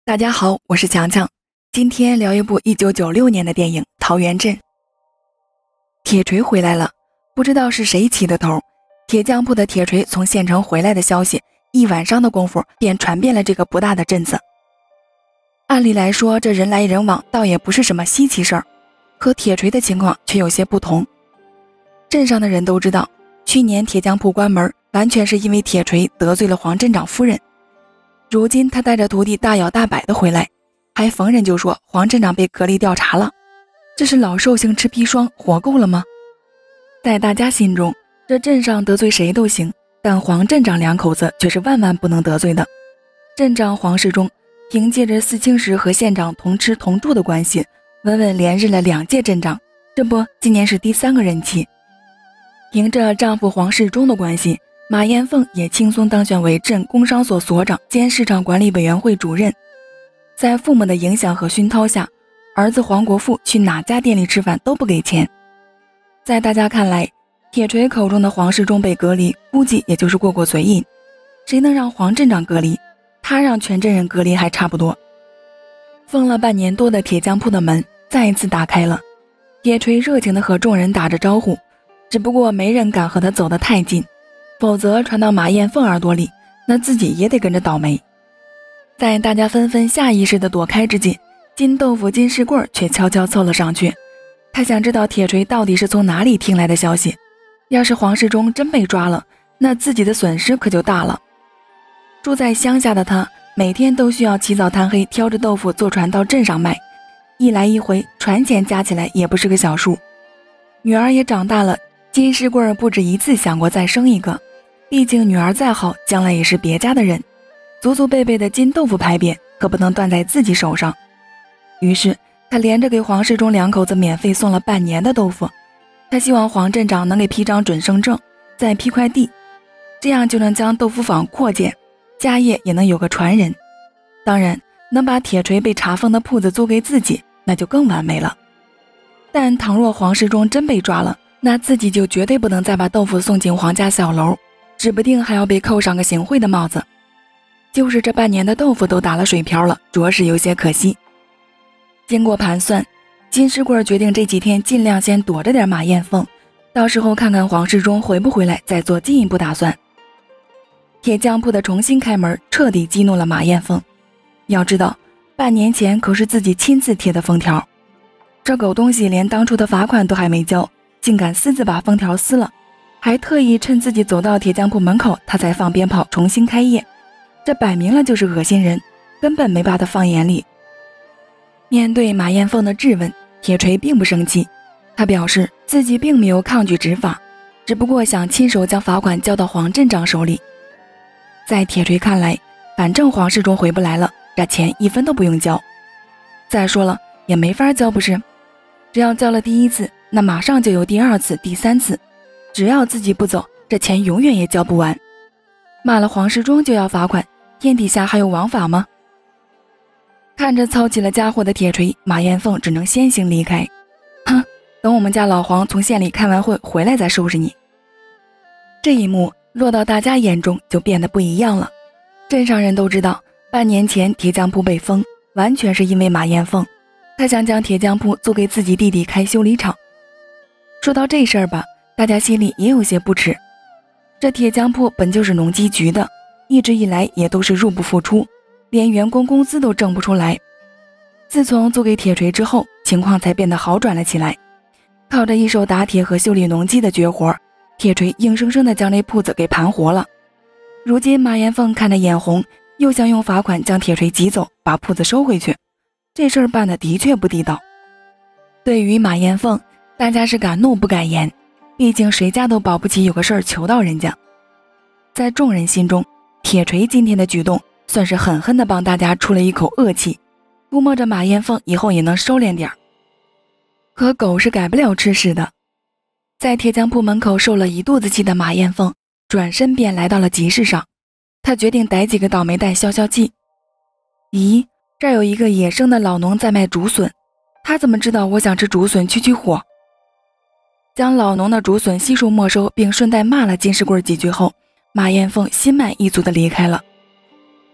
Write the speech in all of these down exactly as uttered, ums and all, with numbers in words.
大家好，我是强强，今天聊一部一九九六年的电影《桃源镇》。铁锤回来了，不知道是谁起的头，铁匠铺的铁锤从县城回来的消息，一晚上的功夫便传遍了这个不大的镇子。按理来说，这人来人往倒也不是什么稀奇事儿，可铁锤的情况却有些不同。镇上的人都知道，去年铁匠铺关门，完全是因为铁锤得罪了黄镇长夫人。如今他带着徒弟大摇大摆的回来，还逢人就说黄镇长被隔离调查了，这是老寿星吃砒霜活够了吗？在大家心中，这镇上得罪谁都行，但黄镇长两口子却是万万不能得罪的。镇长黄世忠凭借着四清时和县长同吃同住的关系，稳稳连任了两届镇长，这不今年是第三个任期。凭着丈夫黄世忠的关系，马艳凤也轻松当选为镇工商所所长兼市场管理委员会主任。在父母的影响和熏陶下，儿子黄国富去哪家店里吃饭都不给钱。在大家看来，铁锤口中的黄世忠被隔离，估计也就是过过嘴瘾。谁能让黄镇长隔离？他让全镇人隔离还差不多。封了半年多的铁匠铺的门再一次打开了，铁锤热情地和众人打着招呼，只不过没人敢和他走得太近，否则传到马艳凤耳朵里，那自己也得跟着倒霉。在大家纷纷下意识地躲开之际，金豆腐金世贵却悄悄凑了上去。他想知道铁锤到底是从哪里听来的消息，要是黄世忠真被抓了，那自己的损失可就大了。住在乡下的他，每天都需要起早贪黑挑着豆腐坐船到镇上卖，一来一回船钱加起来也不是个小数。女儿也长大了，金世贵不止一次想过再生一个，毕竟女儿再好，将来也是别家的人，祖祖辈辈的金豆腐牌匾可不能断在自己手上。于是他连着给黄世忠两口子免费送了半年的豆腐。他希望黄镇长能给批张准生证，再批块地，这样就能将豆腐坊扩建，家业也能有个传人。当然能把铁锤被查封的铺子租给自己，那就更完美了。但倘若黄世忠真被抓了，那自己就绝对不能再把豆腐送进黄家小楼，指不定还要被扣上个行贿的帽子。就是这半年的豆腐都打了水漂了，着实有些可惜。经过盘算，金世贵决定这几天尽量先躲着点马艳凤，到时候看看黄世忠回不回来，再做进一步打算。铁匠铺的重新开门彻底激怒了马艳凤。要知道，半年前可是自己亲自贴的封条，这狗东西连当初的罚款都还没交，竟敢私自把封条撕了，还特意趁自己走到铁匠铺门口，他才放鞭炮重新开业，这摆明了就是恶心人，根本没把他放眼里。面对马艳凤的质问，铁锤并不生气，他表示自己并没有抗拒执法，只不过想亲手将罚款交到黄镇长手里。在铁锤看来，反正黄世忠回不来了，这钱一分都不用交。再说了，也没法交不是？只要交了第一次，那马上就有第二次、第三次，只要自己不走，这钱永远也交不完。骂了黄世忠就要罚款，天底下还有王法吗？看着操起了家伙的铁锤，马艳凤只能先行离开。哼，等我们家老黄从县里开完会回来再收拾你。这一幕落到大家眼中就变得不一样了。镇上人都知道，半年前铁匠铺被封，完全是因为马艳凤，他想将铁匠铺租给自己弟弟开修理厂。说到这事儿吧，大家心里也有些不耻。这铁匠铺本就是农机局的，一直以来也都是入不敷出，连员工工资都挣不出来。自从租给铁锤之后，情况才变得好转了起来。靠着一手打铁和修理农机的绝活，铁锤硬生生地将那铺子给盘活了。如今马艳凤看得眼红，又想用罚款将铁锤挤走，把铺子收回去，这事儿办得的确不地道。对于马艳凤，大家是敢怒不敢言，毕竟谁家都保不齐有个事儿求到人家。在众人心中，铁锤今天的举动算是狠狠地帮大家出了一口恶气，估摸着马艳凤以后也能收敛点儿。可狗是改不了吃屎的。在铁匠铺门口受了一肚子气的马艳凤转身便来到了集市上，他决定逮几个倒霉蛋消消气。咦，这儿有一个野生的老农在卖竹笋，他怎么知道我想吃竹笋去去火？将老农的竹笋悉数没收，并顺带骂了金世贵几句后，马艳凤心满意足地离开了。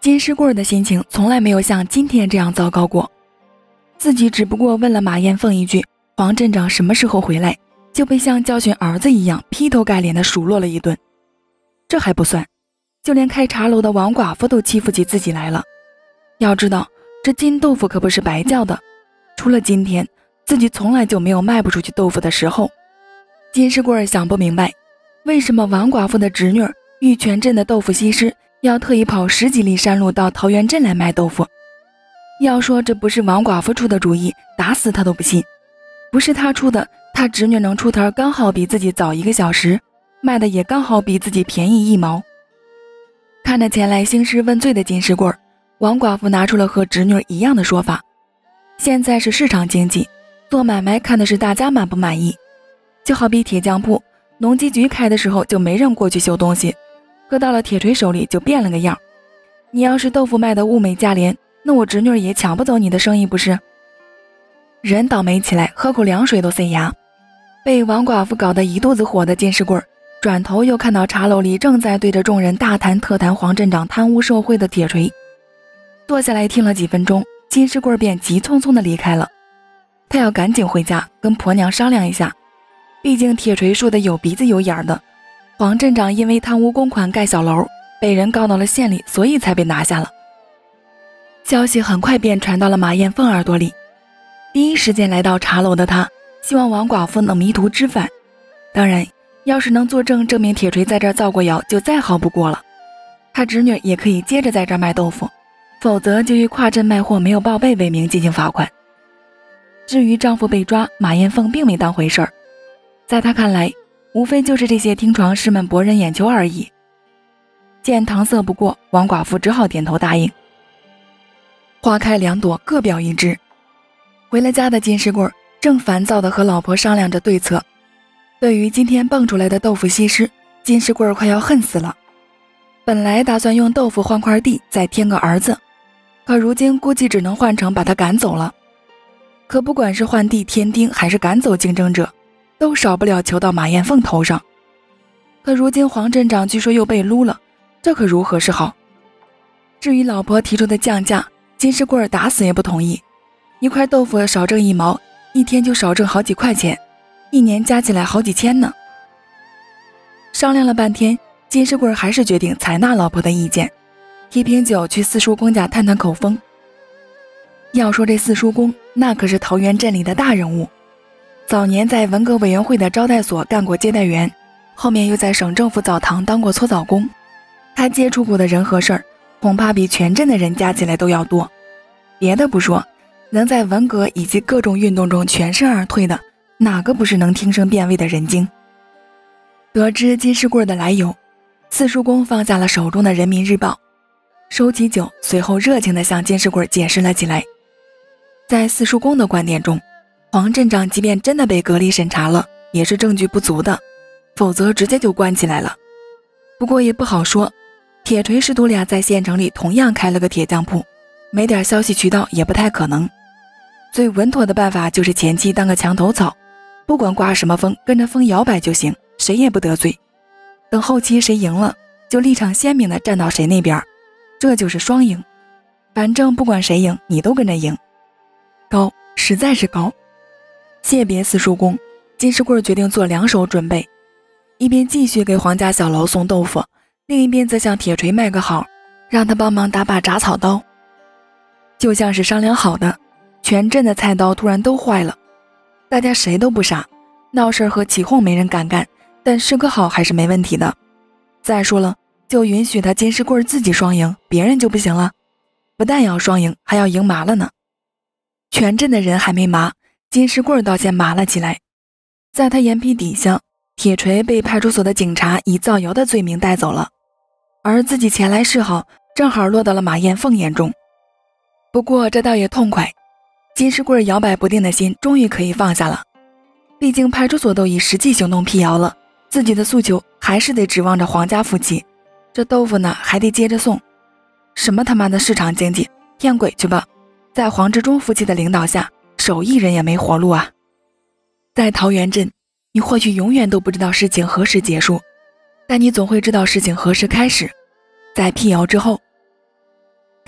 金世贵的心情从来没有像今天这样糟糕过。自己只不过问了马艳凤一句黄镇长什么时候回来，就被像教训儿子一样劈头盖脸地数落了一顿。这还不算，就连开茶楼的王寡妇都欺负起自己来了。要知道这金豆腐可不是白叫的，除了今天，自己从来就没有卖不出去豆腐的时候。金世贵想不明白，为什么王寡妇的侄女玉泉镇的豆腐西施要特意跑十几里山路到桃源镇来卖豆腐。要说这不是王寡妇出的主意，打死他都不信。不是他出的，他侄女能出摊刚好比自己早一个小时，卖的也刚好比自己便宜一毛。看着前来兴师问罪的金世贵，王寡妇拿出了和侄女一样的说法。现在是市场经济，做买卖看的是大家满不满意。就好比铁匠铺，农机局开的时候就没人过去修东西，可到了铁锤手里就变了个样。你要是豆腐卖的物美价廉，那我侄女也抢不走你的生意不是？人倒霉起来，喝口凉水都塞牙。被王寡妇搞得一肚子火的金世贵，转头又看到茶楼里正在对着众人大谈特谈黄镇长贪污受贿的铁锤。坐下来听了几分钟，金世贵便急匆匆地离开了。他要赶紧回家跟婆娘商量一下，毕竟铁锤说的有鼻子有眼的，黄镇长因为贪污公款盖小楼，被人告到了县里，所以才被拿下了。消息很快便传到了马艳凤耳朵里，第一时间来到茶楼的他，希望王寡妇能迷途知返。当然，要是能作证证明铁锤在这儿造过谣，就再好不过了。他侄女也可以接着在这儿卖豆腐，否则就以跨镇卖货没有报备为名进行罚款。至于丈夫被抓，马艳凤并没当回事儿，在她看来，无非就是这些听床师们博人眼球而已。见搪塞不过，王寡妇只好点头答应。花开两朵，各表一枝。回了家的金世贵正烦躁地和老婆商量着对策。对于今天蹦出来的豆腐西施，金世贵快要恨死了。本来打算用豆腐换块地，再添个儿子，可如今估计只能换成把他赶走了。可不管是换地添丁还是赶走竞争者，都少不了求到马艳凤头上。可如今黄镇长据说又被撸了，这可如何是好？至于老婆提出的降价，金世贵打死也不同意。一块豆腐少挣一毛，一天就少挣好几块钱，一年加起来好几千呢。商量了半天，金世贵还是决定采纳老婆的意见，提瓶酒去四叔公家探探口风。要说这四叔公，那可是桃源镇里的大人物，早年在文革委员会的招待所干过接待员，后面又在省政府澡堂当过搓澡工。他接触过的人和事儿，恐怕比全镇的人加起来都要多。别的不说，能在文革以及各种运动中全身而退的，哪个不是能听声辨位的人精？得知金世贵的来由，四叔公放下了手中的人民日报，收起酒，随后热情地向金世贵解释了起来。在四叔公的观点中，黄镇长即便真的被隔离审查了，也是证据不足的，否则直接就关起来了。不过也不好说，铁锤师徒俩在县城里同样开了个铁匠铺，没点消息渠道也不太可能。最稳妥的办法就是前期当个墙头草，不管刮什么风，跟着风摇摆就行，谁也不得罪。等后期谁赢了，就立场鲜明地站到谁那边，这就是双赢。反正不管谁赢，你都跟着赢。高，实在是高。谢别四叔公，金世贵决定做两手准备，一边继续给黄家小楼送豆腐，另一边则向铁锤卖个好，让他帮忙打把铡草刀。就像是商量好的，全镇的菜刀突然都坏了。大家谁都不傻，闹事和起哄没人敢干，但试个好还是没问题的。再说了，就允许他金世贵自己双赢，别人就不行了。不但要双赢，还要赢麻了呢。全镇的人还没麻，金世贵倒先麻了起来。在他眼皮底下，铁锤被派出所的警察以造谣的罪名带走了，而自己前来示好，正好落到了马艳凤眼中。不过这倒也痛快，金世贵摇摆不定的心终于可以放下了。毕竟派出所都以实际行动辟谣了，自己的诉求还是得指望着黄家夫妻，这豆腐呢还得接着送。什么他妈的市场经济，骗鬼去吧！在黄志忠夫妻的领导下，手艺人也没活路啊。在桃源镇，你或许永远都不知道事情何时结束，但你总会知道事情何时开始。在辟谣之后，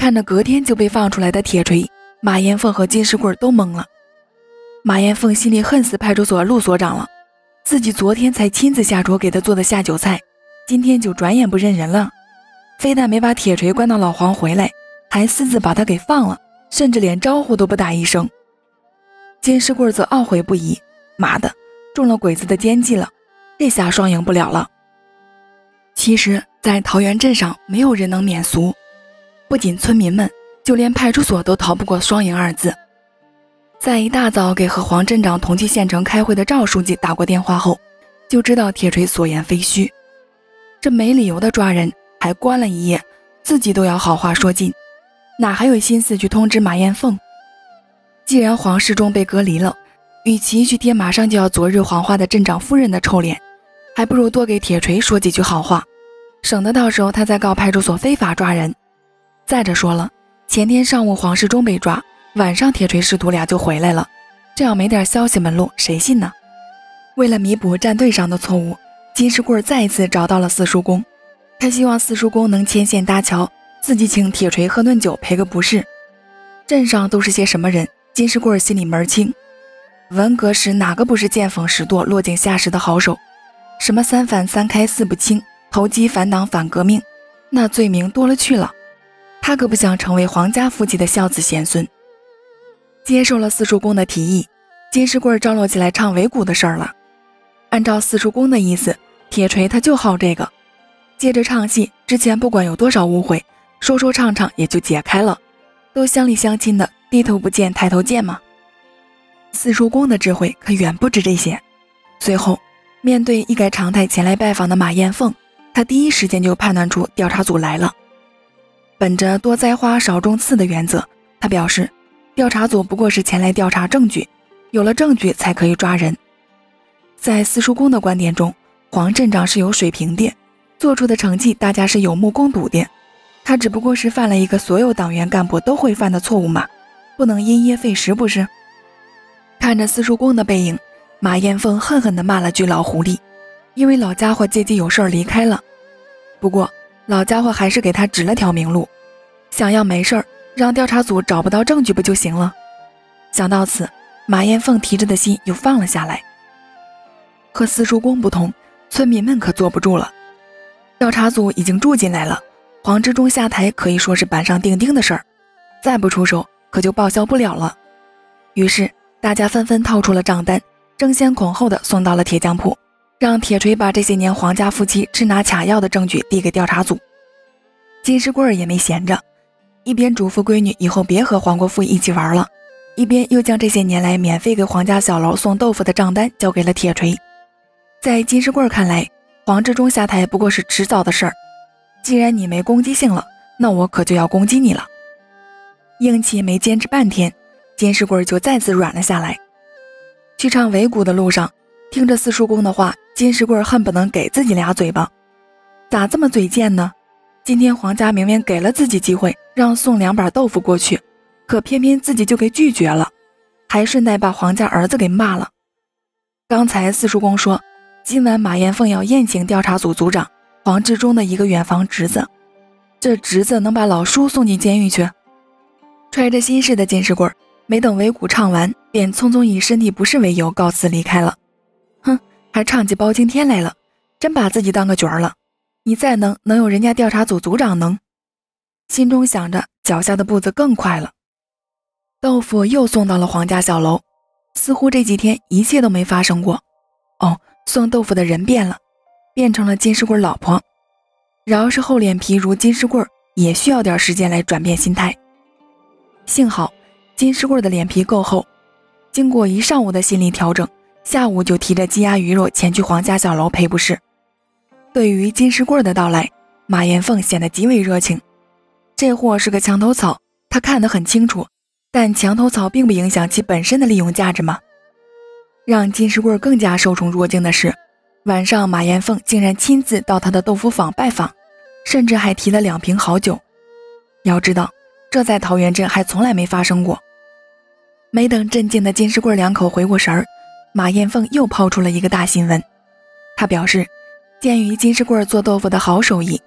看着隔天就被放出来的铁锤，马延凤和金世贵都懵了。马延凤心里恨死派出所陆所长了，自己昨天才亲自下桌给他做的下酒菜，今天就转眼不认人了。非但没把铁锤关到老黄回来，还私自把他给放了，甚至连招呼都不打一声。金世贵则懊悔不已，妈的，中了鬼子的奸计了，这下双赢不了了。其实在桃源镇上没有人能免俗，不仅村民们，就连派出所都逃不过双赢二字。在一大早给和黄镇长同去县城开会的赵书记打过电话后，就知道铁锤所言非虚，这没理由的抓人还关了一夜，自己都要好话说尽，哪还有心思去通知马延凤？既然黄世忠被隔离了，与其去贴马上就要昨日黄花的镇长夫人的臭脸，还不如多给铁锤说几句好话，省得到时候他再告派出所非法抓人。再者说了，前天上午黄世忠被抓，晚上铁锤师徒俩就回来了，这样没点消息门路谁信呢？为了弥补站队上的错误，金世贵再一次找到了四叔公，他希望四叔公能牵线搭桥，自己请铁锤喝顿酒赔个不是。镇上都是些什么人，金世贵心里门清，文革时哪个不是见风使舵落井下石的好手？什么三反三开四不清，投机反党反革命，那罪名多了去了，他可不想成为皇家夫妻的孝子贤孙。接受了四叔公的提议，金世贵张罗起来唱尾鼓的事儿了。按照四叔公的意思，铁锤他就好这个，接着唱戏，之前不管有多少误会，说说唱唱也就解开了，都乡里乡亲的，低头不见抬头见嘛。四叔公的智慧可远不止这些。随后面对一改常态前来拜访的马延凤，他第一时间就判断出调查组来了。本着多栽花少种刺的原则，他表示调查组不过是前来调查证据，有了证据才可以抓人。在四叔公的观点中，黄镇长是有水平的，做出的成绩大家是有目共睹的，他只不过是犯了一个所有党员干部都会犯的错误嘛，不能因噎废食不是？看着四叔公的背影，马延凤恨恨地骂了句老狐狸，因为老家伙借机有事儿离开了。不过老家伙还是给他指了条明路，想要没事儿，让调查组找不到证据不就行了？想到此，马延凤提着的心又放了下来。和四叔公不同，村民们可坐不住了。调查组已经住进来了，黄志忠下台可以说是板上钉钉的事儿，再不出手可就报销不了了。于是大家纷纷掏出了账单，争先恐后的送到了铁匠铺，让铁锤把这些年黄家夫妻吃拿卡要的证据递给调查组。金世贵也没闲着，一边嘱咐闺女以后别和黄国富一起玩了，一边又将这些年来免费给黄家小楼送豆腐的账单交给了铁锤。在金世贵看来，黄志忠下台不过是迟早的事儿，既然你没攻击性了，那我可就要攻击你了。硬气没坚持半天，金世贵就再次软了下来。去唱尾鼓的路上，听着四叔公的话，金世贵恨不能给自己俩嘴巴。咋这么嘴贱呢？今天黄家明明给了自己机会让送两把豆腐过去，可偏偏自己就给拒绝了，还顺带把黄家儿子给骂了。刚才四叔公说今晚马延凤要宴请调查组组长黄志忠的一个远房侄子，这侄子能把老叔送进监狱去？揣着心事的金世贵没等尾鼓唱完，便匆匆以身体不适为由告辞离开了。哼，还唱起包青天来了，真把自己当个角儿了。你再能能有人家调查组组长能？心中想着，脚下的步子更快了。豆腐又送到了黄家小楼，似乎这几天一切都没发生过。哦，送豆腐的人变了，变成了金世贵老婆。饶是厚脸皮如金世贵，也需要点时间来转变心态。幸好金世贵的脸皮够厚，经过一上午的心理调整，下午就提着鸡鸭鱼肉前去黄家小楼赔不是。对于金世贵的到来，马延凤显得极为热情。这货是个墙头草，他看得很清楚，但墙头草并不影响其本身的利用价值嘛。让金世贵更加受宠若惊的是，晚上马延凤竟然亲自到他的豆腐坊拜访，甚至还提了两瓶好酒。要知道这在桃源镇还从来没发生过。没等镇静的金世贵两口回过神儿，马延凤又抛出了一个大新闻。他表示，鉴于金世贵做豆腐的好手艺，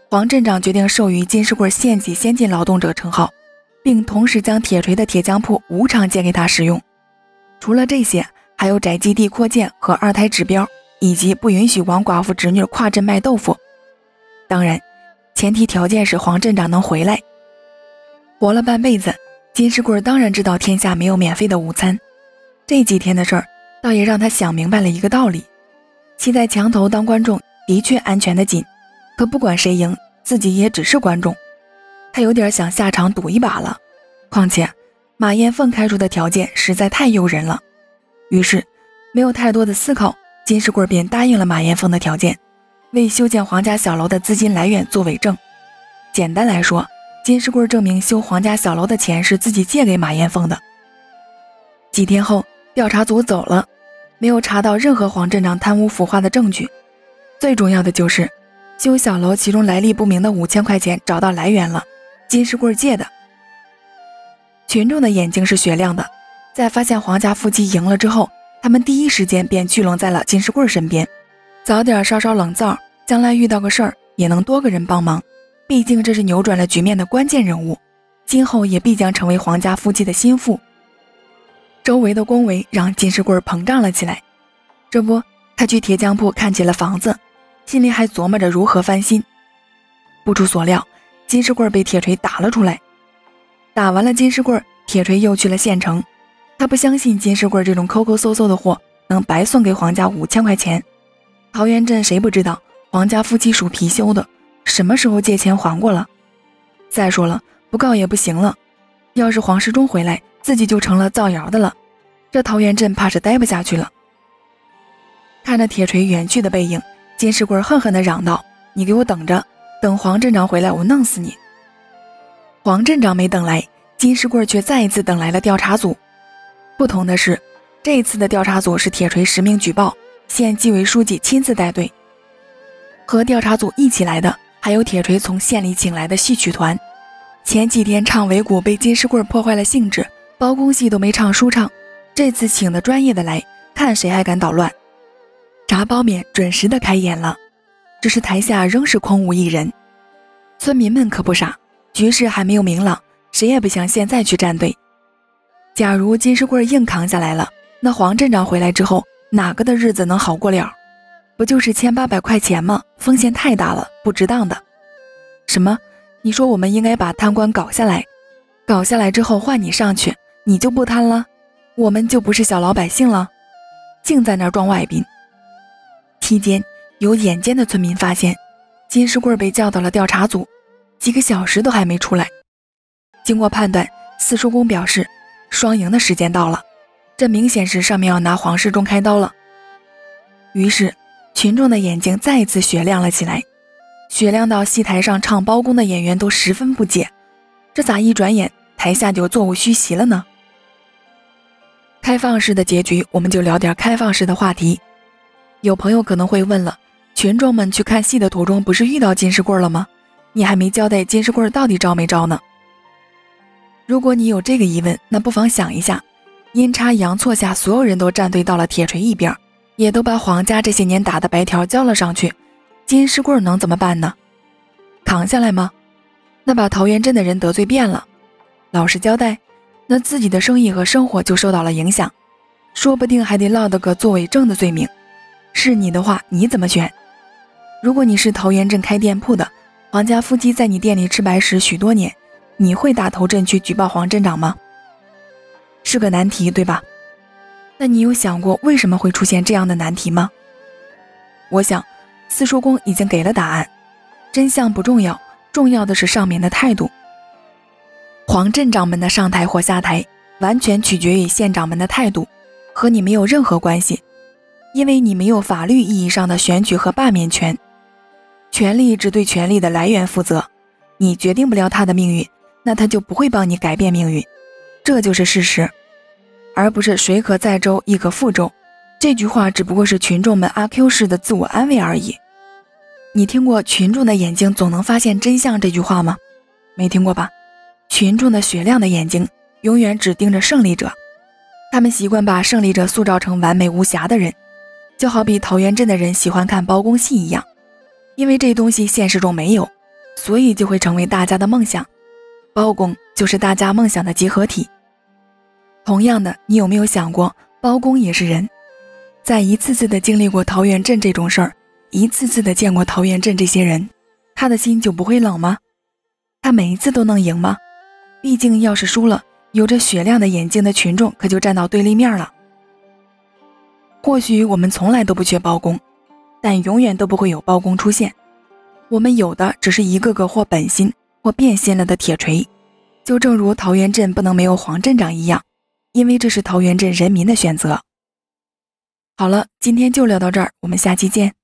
黄镇长决定授予金世贵县级先进劳动者称号，并同时将铁锤的铁匠铺无偿借给他使用。除了这些，还有宅基地扩建和二胎指标，以及不允许王寡妇侄女跨镇卖豆腐。当然，前提条件是黄镇长能回来。活了半辈子，金世贵当然知道天下没有免费的午餐。这几天的事儿，倒也让他想明白了一个道理：骑在墙头当观众的确安全的紧，可不管谁赢，自己也只是观众。他有点想下场赌一把了，况且马艳凤开出的条件实在太诱人了。于是没有太多的思考，金世贵便答应了马艳凤的条件，为修建黄家小楼的资金来源做伪证。简单来说，金世贵证明修黄家小楼的钱是自己借给马艳凤的。几天后，调查组走了，没有查到任何黄镇长贪污腐化的证据。最重要的就是修小楼其中来历不明的五千块钱找到来源了，金世贵借的。群众的眼睛是雪亮的，在发现黄家夫妻赢了之后，他们第一时间便聚拢在了金世贵身边，早点烧烧冷灶，将来遇到个事儿也能多个人帮忙。毕竟这是扭转了局面的关键人物，今后也必将成为黄家夫妻的心腹。周围的恭维让金世贵膨胀了起来，这不，他去铁匠铺看起了房子，心里还琢磨着如何翻新。不出所料，金世贵被铁锤打了出来。打完了金世贵，铁锤又去了县城。他不相信金世贵这种抠抠搜搜的货能白送给黄家五千块钱。桃源镇谁不知道黄家夫妻属貔貅的，什么时候借钱还过了？再说了，不告也不行了，要是黄世忠回来，自己就成了造谣的了。这桃源镇怕是待不下去了。看着铁锤远去的背影，金世贵恨恨地嚷道：“你给我等着，等黄镇长回来，我弄死你！”黄镇长没等来，金世贵却再一次等来了调查组。不同的是，这一次的调查组是铁锤实名举报，县纪委书记亲自带队。和调查组一起来的还有铁锤从县里请来的戏曲团。前几天唱尾鼓被金世贵破坏了兴致，包公戏都没唱舒畅，这次请的专业的来，看谁还敢捣乱。炸包面准时的开演了，只是台下仍是空无一人。村民们可不傻，局势还没有明朗，谁也不想现在去站队。假如金世贵硬扛下来了，那黄镇长回来之后，哪个的日子能好过了？不就是千八百块钱吗？风险太大了，不值当的。什么？你说我们应该把贪官搞下来，搞下来之后换你上去，你就不贪了？我们就不是小老百姓了？净在那儿装外宾。期间，有眼尖的村民发现，金世贵被叫到了调查组，几个小时都还没出来。经过判断，四叔公表示，双赢的时间到了，这明显是上面要拿黄世忠开刀了。于是，群众的眼睛再一次雪亮了起来，雪亮到戏台上唱包公的演员都十分不解，这咋一转眼台下就座无虚席了呢？开放式的结局，我们就聊点开放式的话题。有朋友可能会问了，群众们去看戏的途中不是遇到金世贵了吗？你还没交代金世贵到底招没招呢？如果你有这个疑问，那不妨想一下，阴差阳错下，所有人都站队到了铁锤一边，也都把黄家这些年打的白条交了上去，金世贵能怎么办呢？扛下来吗？那把桃源镇的人得罪遍了，老实交代，那自己的生意和生活就受到了影响，说不定还得落得个作伪证的罪名。是你的话，你怎么选？如果你是桃源镇开店铺的，黄家夫妻在你店里吃白食许多年，你会打头阵去举报黄镇长吗？是个难题，对吧？那你有想过为什么会出现这样的难题吗？我想四叔公已经给了答案，真相不重要，重要的是上面的态度。黄镇长们的上台或下台，完全取决于县长们的态度，和你没有任何关系，因为你没有法律意义上的选举和罢免权。权力只对权力的来源负责，你决定不了他的命运，那他就不会帮你改变命运，这就是事实，而不是谁可载舟亦可覆舟。这句话只不过是群众们阿 Q 式的自我安慰而已。你听过群众的眼睛总能发现真相这句话吗？没听过吧？群众的雪亮的眼睛永远只盯着胜利者，他们习惯把胜利者塑造成完美无瑕的人，就好比桃源镇的人喜欢看包公戏一样，因为这东西现实中没有， 所以就会成为大家的梦想。包公就是大家梦想的集合体。同样的，你有没有想过，包公也是人，在一次次的经历过桃源镇这种事儿，一次次的见过桃源镇这些人，他的心就不会冷吗？他每一次都能赢吗？毕竟要是输了，有着雪亮的眼睛的群众可就站到对立面了。或许我们从来都不缺包公，但永远都不会有包公出现。我们有的只是一个个或本心或变心了的铁锤，就正如桃源镇不能没有黄镇长一样，因为这是桃源镇人民的选择。好了，今天就聊到这儿，我们下期见。